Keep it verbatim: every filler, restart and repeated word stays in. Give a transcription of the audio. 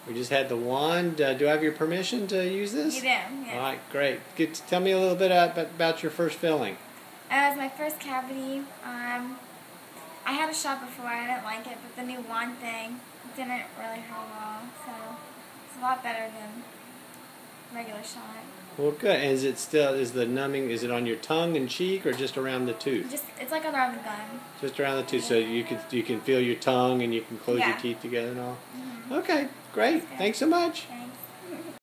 We just had the wand. Uh, do I have your permission to use this? You do, yes. All right, great. Get, tell me a little bit about, about your first filling. Uh, it was my first cavity. Um, I had a shot before. I didn't like it, but the new wand thing didn't really hurt well, so it's a lot better than regular shot. Well, good. And is it still, is the numbing, is it on your tongue and cheek or just around the tooth? Just, it's like around the gun. Just around the tooth, so you can you can feel your tongue and you can close Yeah. your teeth together and all? Mm-hmm. Okay, great. Thanks so much. Thanks.